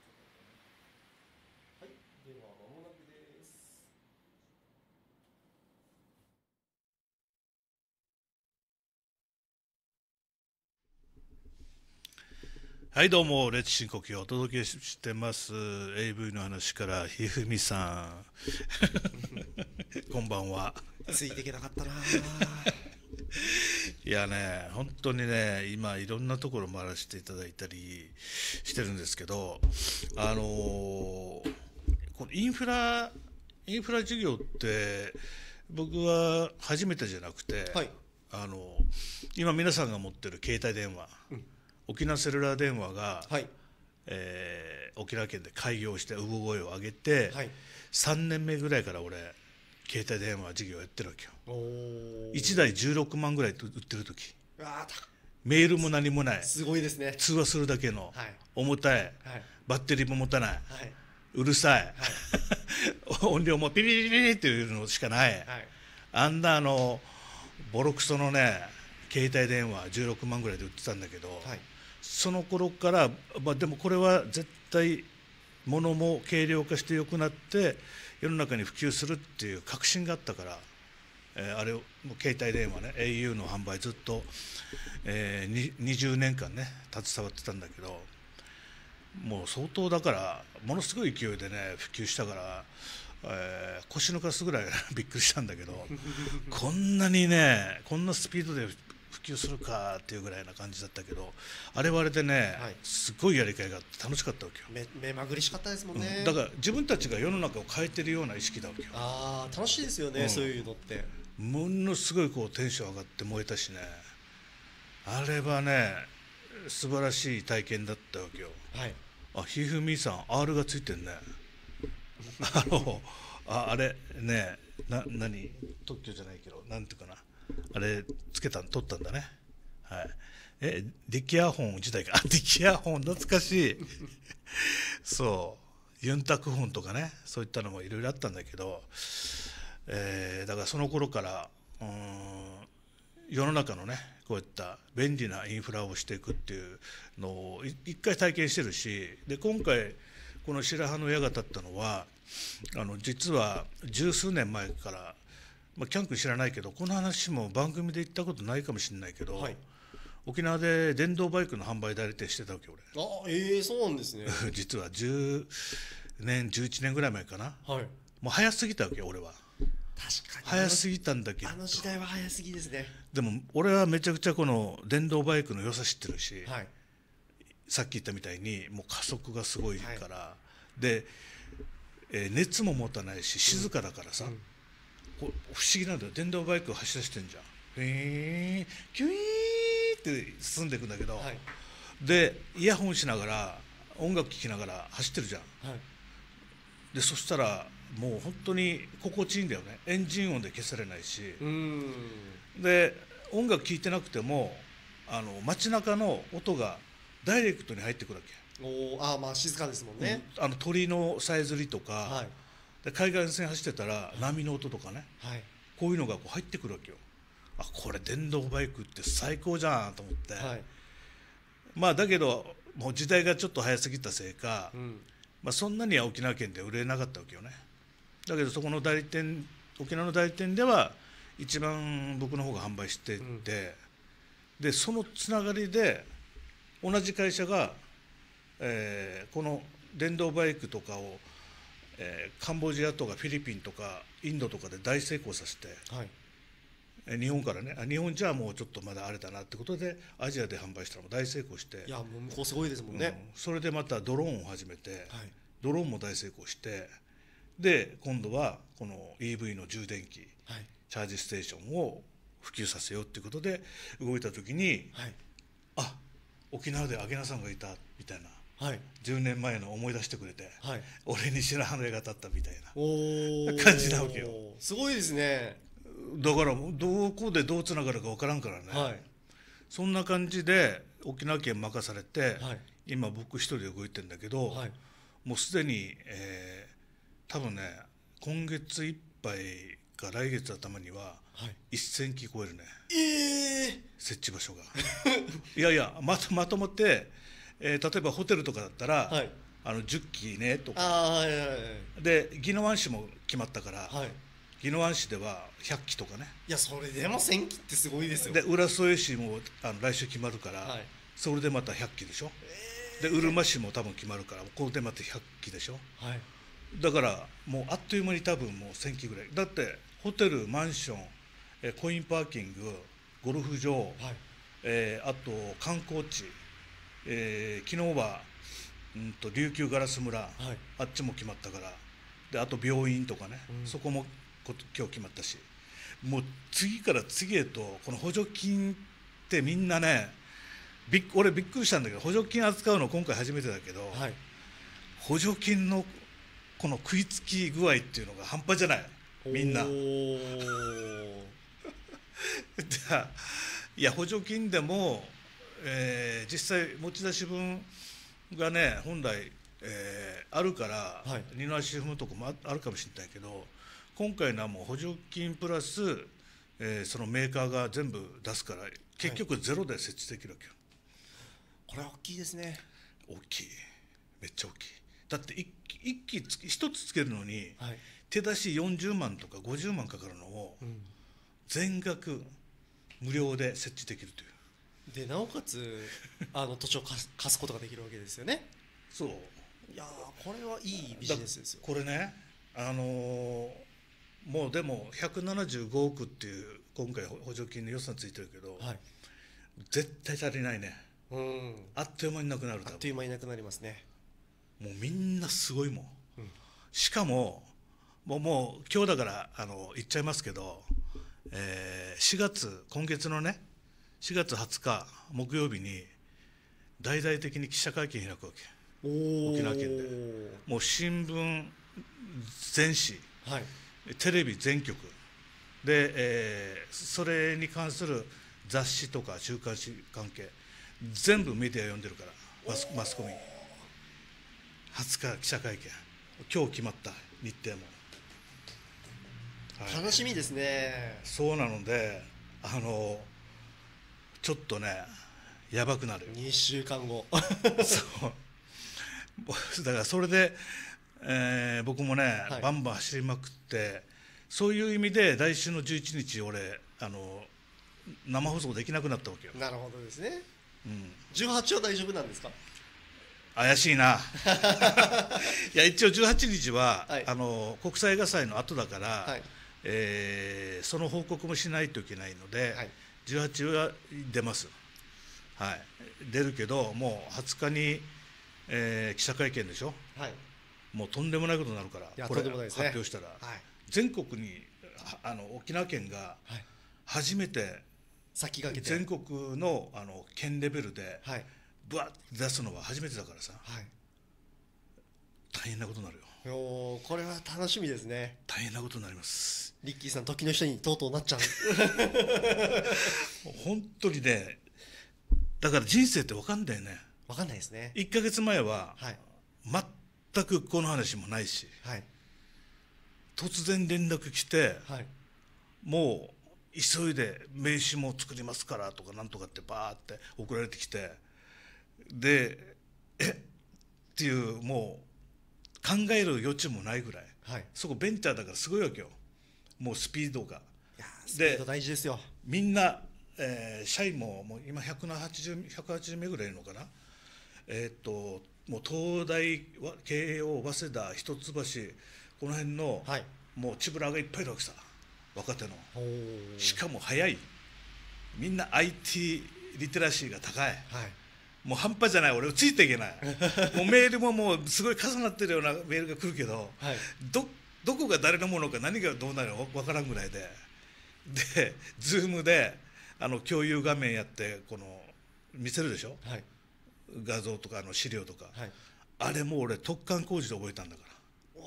はい、では間もなくです。 はいどうもレッツ深呼吸をお届けしてます エーブイ の話からひふみさんこんばんは。 ついていけなかったな。 いやね本当にね今いろんなところ回らせていただいたりしてるんですけど、あのー、このインフラインフラ事業って僕は初めてじゃなくて、 はい、 あの今皆さんが持ってる携帯電話、うん、沖縄セルラー電話が、はい、えー、沖縄県で開業して産声を上げて、はい、さんねんめぐらいから俺携帯電話事業やってるわけよ。いちだいじゅうろくまんぐらい売ってる時、メールも何もない、 すごいですね、 通話するだけの、はい、重たい、はい、バッテリーも持たない、はい、うるさい、はい、音量もピピピピっていうのしかない、はい、あんなあのボロクソのね携帯電話じゅうろくまんぐらいで売ってたんだけど、はい、その頃から、まあ、でもこれは絶対物も軽量化して良くなって世の中に普及するっていう確信があったから、えー、あれを携帯電話ね エーユー の販売ずっと、えー、にじゅうねんかんね携わってたんだけど、もう相当だからものすごい勢いでね普及したから、えー、腰抜かすぐらいびっくりしたんだけどこんなにねこんなスピードで普及するかっていうぐらいな感じだったけど、あれはあれでね、はい、すごいやりがいがあって楽しかったわけよ。 目まぐりしかったですもんね、 うん、だから自分たちが世の中を変えてるような意識だわけよ。 ああ楽しいですよね、うん、そういうのってものすごいこうテンション上がって燃えたしね、あれはね素晴らしい体験だったわけよ。はい、あひふみさん アール がついてんねあの あ, あれねな何特許じゃないけどなんていうかな、あれつけた取ったんだね。はい。えディキアホン自体かディキアホン懐かしいそうユンタクホンとかねそういったのもいろいろあったんだけど、えー、だからその頃からうーん世の中のねこういった便利なインフラをしていくっていうのを一回体験してるし、で今回この白羽の矢が立ったのはあの実は十数年前から、まあ、キャン君知らないけどこの話も番組で言ったことないかもしれないけど、はい、沖縄で電動バイクの販売代理店してたわけ俺。 あえー、そうなんですね実はじゅうねんじゅういちねんぐらい前かな、はい、もう早すぎたわけよ俺は。 確かに早すぎたんだけど、 あの時代は早すぎですね。 でも俺はめちゃくちゃこの電動バイクの良さ知ってるし、はい、さっき言ったみたいにもう加速がすごいから、はい、で、えー、熱も持たないし静かだからさ、うん、こ不思議なんだよ。電動バイク走らせてんじゃん、へーキュイーって進んでいくんだけど、はい、でイヤホンしながら音楽聴きながら走ってるじゃん、はい、でそしたらもう本当に心地いいんだよね。エンジン音で消されないし、うんで音楽聴いてなくてもあの街中の音がダイレクトに入ってくるわけ。 おあまあ静かですもんね、 うん、あの鳥のさえずりとか、はい、で海岸線走ってたら波の音とかね、はい、こういうのがこう入ってくるわけよ。あこれ電動バイクって最高じゃんと思って、はい、まあだけどもう時代がちょっと早すぎたせいか、うんまあ、そんなには沖縄県で売れなかったわけよね。だけどそこの代理店沖縄の代理店では一番僕の方が販売してて、うん、でそのつながりで同じ会社が、えー、この電動バイクとかを、えー、カンボジアとかフィリピンとかインドとかで大成功させて、はい、えー、日本からねあ日本じゃもうちょっとまだあれだなってことでアジアで販売したらも大成功して、 いやもう向こうすごいですもんね、うん、 それでまたドローンを始めて、はい、ドローンも大成功してで今度はこの イーブイ の充電器、はい、チャージステーションを普及させようっていうことで動いた時に、はい、あ沖縄でアゲナさんがいたみたいな、はい、じゅうねんまえの思い出してくれて、はい、俺に白羽の矢が立ったみたいな感じなわけよ。 すごいですね。 だからどこでどうつながるか分からんからね、はい、そんな感じで沖縄県任されて、はい、今僕一人で動いてるんだけど、はい、もうすでに、えー多分ね今月いっぱいか来月頭にはせんき超えるね、えー、設置場所がいやいや ま, まともって、 えー、例えばホテルとかだったら、 はい、 あのじゅっきねとか、 あー、はいはいはい、 で宜野湾市も決まったから、 はい、 宜野湾市ではひゃっきとかね。 いやそれでもせんきってすごいですよ。 で浦添市もあの来週決まるから、 はい、 それでまたひゃっきでしょ、えー、でうるま市も多分決まるからこれでまたひゃっきでしょ、はい、だからもうあっという間に多分もうせんきぐらいだって、ホテル、マンション、えコインパーキング、ゴルフ場、はい、えー、あと観光地、えー、昨日は、うんと琉球ガラス村、はい、あっちも決まったから、であと病院とかね、うん、そこも今日決まったし、もう次から次へとこの補助金ってみんなね、びっ俺びっくりしたんだけど、補助金扱うの今回初めてだけど、はい、補助金のこの食いつき具合っていうのが半端じゃない、みんな。いや補助金でも、えー、実際持ち出し分がね本来、えー、あるから、はい、二の足踏むとこもあるかもしれないけど、今回のはもう補助金プラス、えー、そのメーカーが全部出すから結局ゼロで設置できるわけよ、 はい、これは大きいですね。 大きい、めっちゃ大きい。だって一機一つつけるのに、はい、手出しよんじゅうまんとかごじゅうまんかかるのを、うん、全額無料で設置できるというで、なおかつあの土地を貸す、貸すことができるわけですよね。 そう、 いやこれはいいビジネスですよ。 これね、あのー、もうでもひゃくななじゅうごおくっていう今回補助金の予算ついてるけど、はい、絶対足りないね、うん、あっという間になくなる。 あっという間になくなりますね。 もうみんなすごいもん、うん、しかももう、もう今日だからあの言っちゃいますけど、えー、しがつ今月のねしがつはつか木曜日に大々的に記者会見開くわけ、沖縄県で。もう新聞全紙、はい、テレビ全局で、えー、それに関する雑誌とか週刊誌関係全部メディア呼んでるから、マス、マスコミ。はつか記者会見、今日決まった日程も、 はい、楽しみですね。 そうなので、あのちょっとねやばくなるよ、 にしゅうかんごそうだからそれで、えー、僕もね、はい、バンバン走りまくって、そういう意味で来週のじゅういちにち俺あの生放送できなくなったわけよ。 なるほどですね、うん、じゅうはちは大丈夫なんですか。 怪しいないや一応じゅうはちにちは、はい、あの国際映画祭の後だから、はい、えー、その報告もしないといけないので、はい、じゅうはちは出ます、はい、出るけどもうはつかに、えー、記者会見でしょ、はい、もうとんでもないことになるから、これ、ね、発表したら、はい、全国にあの沖縄県が初めて先駆けて全国 の, あの県レベルで、はい、ぶわっと出すのは初めてだからさ、はい、大変なことになるよ。 おこれは楽しみですね。 大変なことになります。 リッキーさん時の人にとうとうなっちゃう本当にね、だから人生って分かんないよね。 分かんないですね。 いっかげつまえは、はい、全くこの話もないし、はい、突然連絡来て、はい、もう急いで名刺も作りますからとかなんとかってバーって送られてきて、でえっていうもう考える余地もないぐらい、はい、そこベンチャーだからすごいわけよ、もうスピードが。 いやスピード大事ですよ。 みんな、えー、社員ももう今ひゃくはちじゅうめいぐらいいるのかな、えー、っともう東大、慶応、早稲田、一橋、この辺の、はい、もうチブラがいっぱいいるわけさ、若手の。しかも早い、みんな アイティー リテラシーが高い、はい、もう半端じゃない、俺ついていけないもうメールももうすごい重なってるようなメールが来るけど、はい、ど, どこが誰のものか何がどうなるか分からんぐらいで、で Zoom であの共有画面やってこの見せるでしょ、はい、画像とかの資料とか、はい、あれもう俺突貫工事で覚えたんだから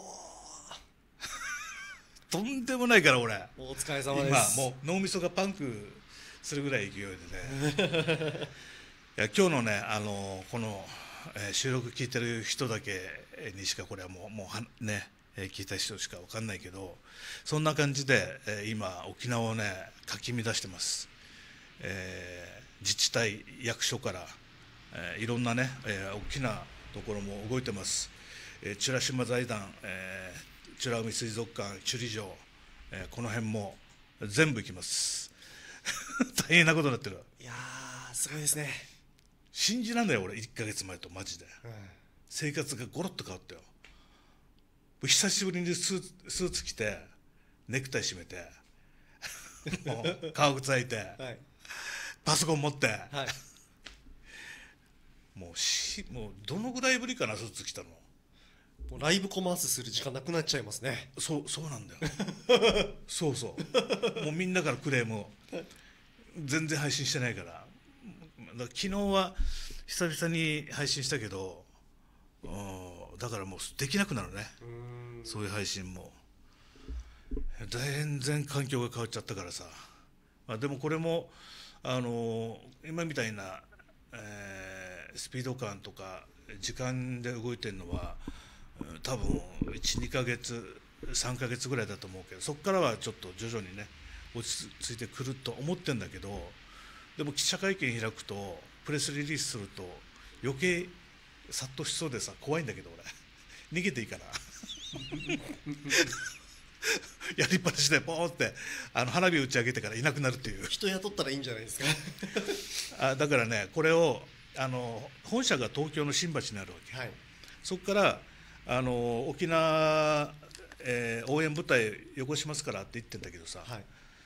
とんでもないから俺、 お疲れ様です。 今もう脳みそがパンクするぐらい勢いでねいや今日のね、あのこの、えー、収録聞いてる人だけにしかこれはもう、もうはね、えー、聞いた人しか分かんないけど、そんな感じで、えー、今沖縄をねかき乱してます、えー、自治体役所から、 えー、いろんなね、えー、大きなところも動いてます。えー、美ら島財団、えー、美ら海水族館、首里城、えー、この辺も全部行きます大変なことになってる。 いやーすごいですね。 信じらんないよ俺いっかげつまえとマジで、 うん、 生活がゴロッと変わったよ。久しぶりにスーツ、スーツ着てネクタイ締めて革靴履いて、はい、パソコン持って、はい、もうしもうどのぐらいぶりかなスーツ着たの。 もうライブコマースする時間なくなっちゃいますね。 そうそうなんだよそうそうもうみんなからクレームを全然配信してないから。だから昨日は久々に配信したけど、だからもうできなくなるね。うそういう配信も全然環境が変わっちゃったからさ、まあ、でもこれもあの今みたいな、えー、スピード感とか時間で動いてるのは多分いちにかげつさんかげつぐらいだと思うけど、そこからはちょっと徐々にね落ち着いてくると思ってんだけど、でも記者会見開くとプレスリリースすると余計殺到しそうでさ怖いんだけど俺逃げていいかなやりっぱなしでポーってあの花火打ち上げてからいなくなるっていう。 人雇ったらいいんじゃないですかあだからねこれをあの本社が東京の新橋にあるわけ、はい、そこからあの沖縄、えー、応援部隊よこしますからって言ってんだけどさ、はい、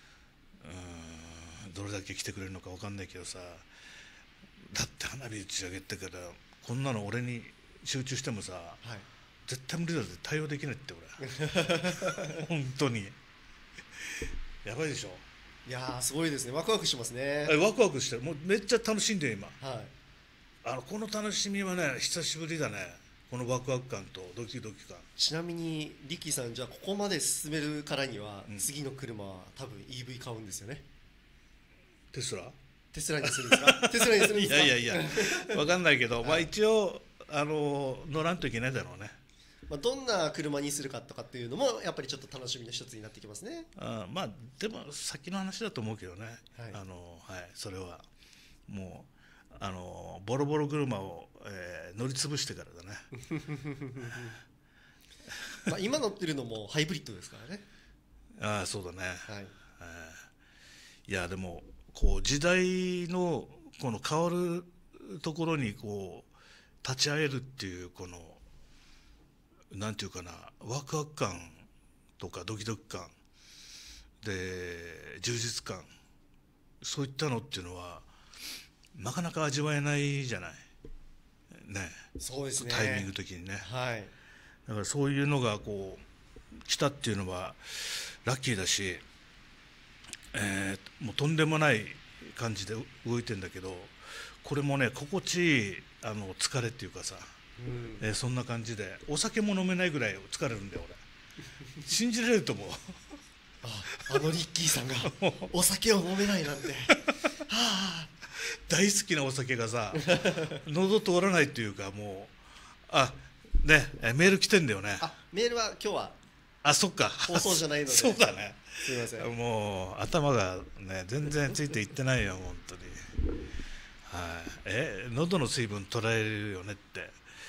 うんどれだけ来てくれるのか分かんないけどさ、だって花火打ち上げてからこんなの俺に集中してもさ、はい、絶対無理だって対応できないって俺本当にやばいでしょ。 いやーすごいですね。ワクワクしますね。 ワクワクしてる。もうめっちゃ楽しんでる今、はい、あのこの楽しみはね久しぶりだね。このワクワク感とドキドキ感。 ちなみにリッキーさんじゃあここまで進めるからには、うん、次の車は多分 イーブイ 買うんですよね。 テスラテスラにするんですかテスラにするんですか。 いやいやいや分かんないけど、はい、まあ一応あの乗らんといけないだろうね。 まあ、どんな車にするかとかっていうのもやっぱりちょっと楽しみの一つになってきますね。 あまあでも先の話だと思うけどね、はいあのはい、それはもうあのボロボロ車を、えー、乗り潰してからだねまあ今乗ってるのもハイブリッドですからね。 ああそうだね、はいえー、いやでもこう時代のこの変わるところにこう立ち会えるっていうこのなんていうかなワクワク感とかドキドキ感で充実感、そういったのっていうのはなかなか味わえないじゃないね。 そうですねタイミング的にね、 はい、 だからそういうのがこう来たっていうのはラッキーだし、えー、もうとんでもない感じで動いてんだけど、これもね心地いいあの疲れっていうかさ、うんえー、そんな感じでお酒も飲めないぐらい疲れるんだよ俺信じられると思うあ, あのリッキーさんがお酒を飲めないなんてはあ大好きなお酒がさ喉通らないっていうか、もうあねメール来てんだよね。 あメールは今日はあそっか放送じゃないのでそうだねすみません、 もう頭がね全然ついていってないよ本当に。はい、え喉の水分取られるよねって、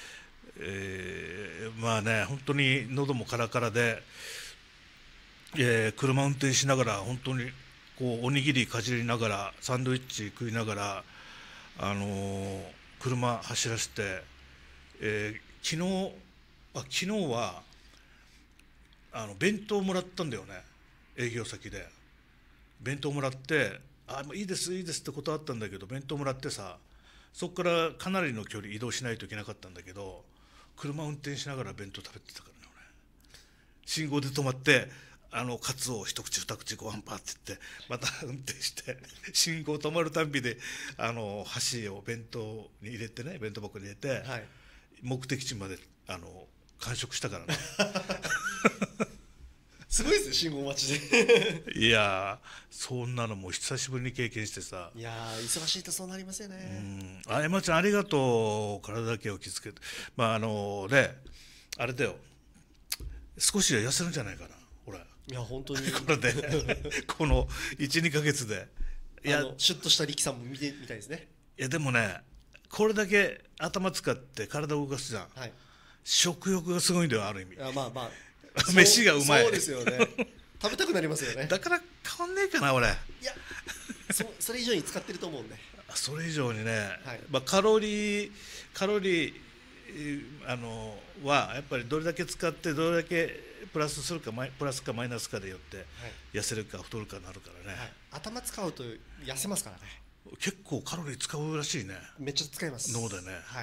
えー、まあね本当に喉もカラカラで、えー、車運転しながら本当にこうおにぎりかじりながらサンドイッチ食いながら、あのー、車走らせて、えー、昨日あ昨日はあの弁当もらったんだよね。営業先で弁当もらってあいいですいいですってことあったんだけど、弁当もらってさそこからかなりの距離移動しないといけなかったんだけど、車運転しながら弁当食べてたからね俺。信号で止まってあのカツを一口二口ご飯パッて言ってまた運転して信号止まるたんびであの箸を弁当に入れてね弁当箱に入れて、はい、目的地まであの完食したからねすごいですね信号待ちでいやそんなのも久しぶりに経験してさ。 いや忙しいとそうなりますよね。 うんあエマちゃんありがとう。体だけを気つけてまああのねあれだよ少しは痩せるんじゃないかなほら。 いや本当にこれでこのいちにかげつでいやシュッとした力さんも見てみたいですね。 いやでもねこれだけ頭使って体を動かすじゃん、はい、食欲がすごいんだよ、ある意味。 あ、まあまあ飯がうまい。 そうですよね食べたくなりますよね。 だから変わんねえかな俺。いや そ, それ以上に使ってると思うんで。 それ以上にね、 はい、 まあ、カロリーカロリーあのはやっぱりどれだけ使ってどれだけプラスするかプラスかマイナスかでよって痩せるか太るかなるからね、はい、 頭使うと痩せますからね。 結構カロリー使うらしいね。 めっちゃ使います。 脳でね、はい、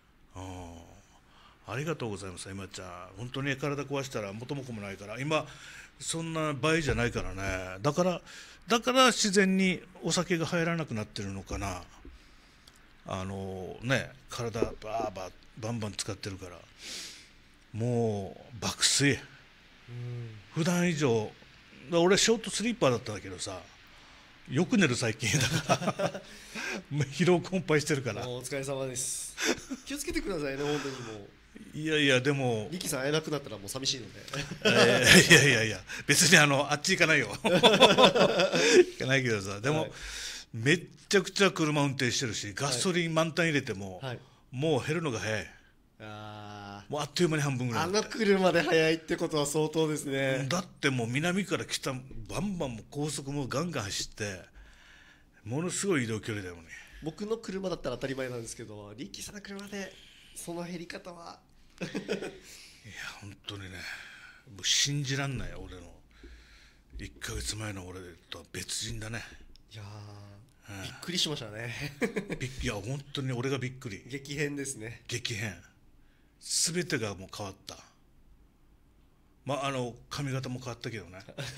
あ, ありがとうございます。今ちゃん本当に体壊したら元も子もないから、今そんな倍じゃないからね。だからだから自然にお酒が入らなくなってるのかな。あのね、体バーバーバンバン使ってるからもう爆睡。うん、普段以上俺ショートスリーパーだったんだけどさ、よく寝る最近だから疲労困憊してるから。 もうお疲れ様です。気をつけてくださいね本当に。もういやいやでもリキさん会えなくなったらもう寂しいのでえー、いやいやいや別にあのあっち行かないよ行かないけどさ、でも、はい、めっちゃくちゃ車運転してるし、ガソリン満タン入れても、はい、もう減るのが早い。あもうあっという間に半分ぐらい。 あの車で早いってことは相当ですね。 だってもう南から北バンバンも高速もガンガン走ってものすごい移動距離だよね。 僕の車だったら当たり前なんですけど、リッキーさんの車でその減り方はいや本当にね、もう信じらんない。俺のいっかげつまえの俺とは別人だね。 いやー、うん、びっくりしましたねいや本当に俺がびっくり。 激変ですね。 激変、全てがもう変わった。まああの髪型も変わったけどね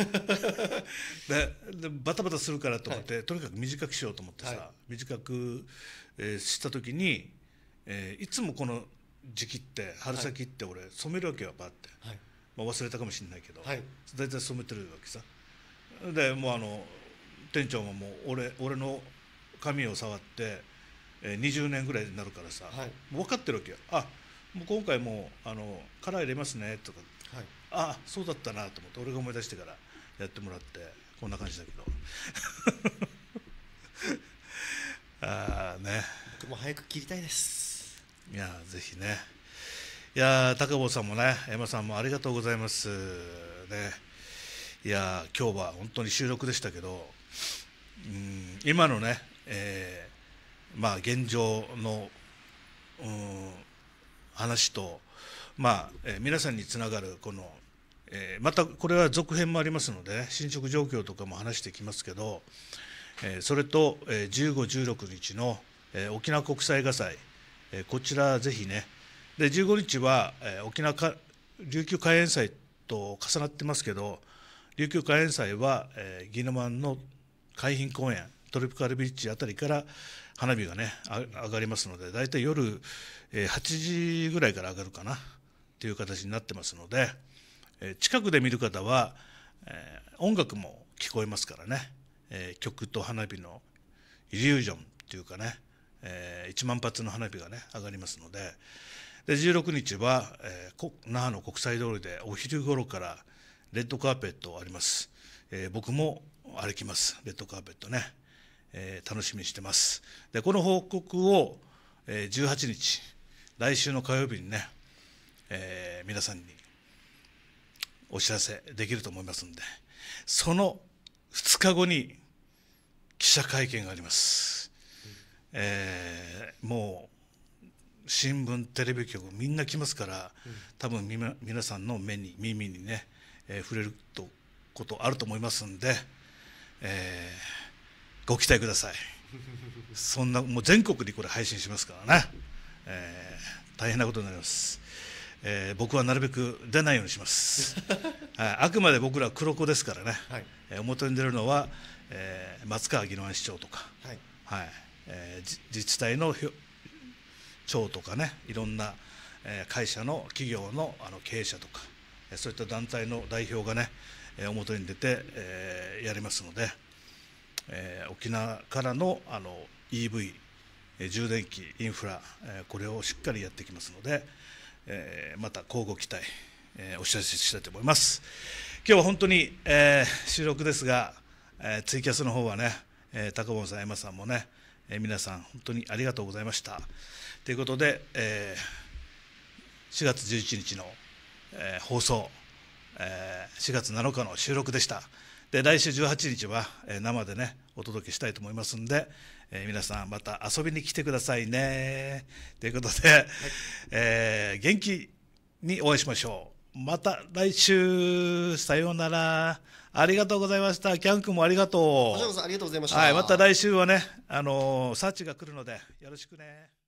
ででバタバタするからと思って、はい、とにかく短くしようと思ってさ、はい、短く、えー、した時に、えー、いつもこの時期って春先って俺染めるわけよバーって、はい、まあ、忘れたかもしれないけど、はい、大体染めてるわけさ。でもうあの店長ももう 俺, 俺の髪を触って、えー、にじゅうねんぐらいになるからさ、はい、もう分かってるわけよ。あもう今回もうあのカラー入れますねとか、はい、あそうだったなと思って俺が思い出してからやってもらってこんな感じだけどあね、 僕も早く切りたいです。 いやぜひね。いや高坊さんもねエマさんもありがとうございますね。いや今日は本当に収録でしたけど、うん今のね、えー、まあ現状の、うん、話と、まあえー、皆さんにつながるこの、えー、またこれは続編もありますので、ね、進捗状況とかも話してきますけど、えー、それと、えー、じゅうご、じゅうろくにちの、えー、沖縄国際映画祭、えー、こちらぜひね。でじゅうごにちは、えー、沖縄か琉球海援祭と重なってますけど、琉球海援祭は、えー、宜野湾の海浜公園トロピカルビーチあたりから花火がね上がりますので、だいたい夜、えー、はちじぐらいから上がるかなっていう形になってますので、えー、近くで見る方は、えー、音楽も聞こえますからね、えー、曲と花火のイリュージョンっていうかね、えー、いちまん発の花火がね上がりますので、でじゅうろくにちは、えー、那覇の国際通りでお昼頃からレッドカーペットあります、えー、僕も歩きますレッドカーペットね、えー、楽しみにしてます。でこの報告を、えー、じゅうはちにち来週の火曜日にね、えー、皆さんにお知らせできると思いますので、そのふつかごに記者会見があります、うんえー、もう新聞テレビ局みんな来ますから、うん、多分み皆さんの目に耳にね、えー、触れるとことあると思いますんで、えー、ご期待くださいそんなもう全国にこれ配信しますからね、えー、大変なことになります、えー、僕はなるべく出ないようにしますあくまで僕らは黒子ですからね、はいえー、表に出るのは、えー、松川宜野湾市長とか、はいはいえー、自治体の長とかね、いろんな会社の企業のあの経営者とかそういった団体の代表がね表に出て、えー、やりますので、えー、沖縄からのあの イーブイ 充電器インフラ、えー、これをしっかりやっていきますので、えー、また交互期待、えー、お知らせしたいと思います。今日は本当に、えー、収録ですが、えー、ツイキャスの方はね、えー、高本さん、エマさんもね、 えー、皆さん本当にありがとうございました。ということで、えー、しがつじゅういちにちの、えー、放送、えー、しがつなのかの収録でした。で来週じゅうはちにちは、えー、生でねお届けしたいと思いますんで、えー、皆さんまた遊びに来てくださいねということで、はい、えー、元気にお会いしましょう。また来週、さようなら。ありがとうございました。キャン君もありがとう。 こちらこそありがとうございました。 はい、また来週はね、あのー、サーチが来るのでよろしくね。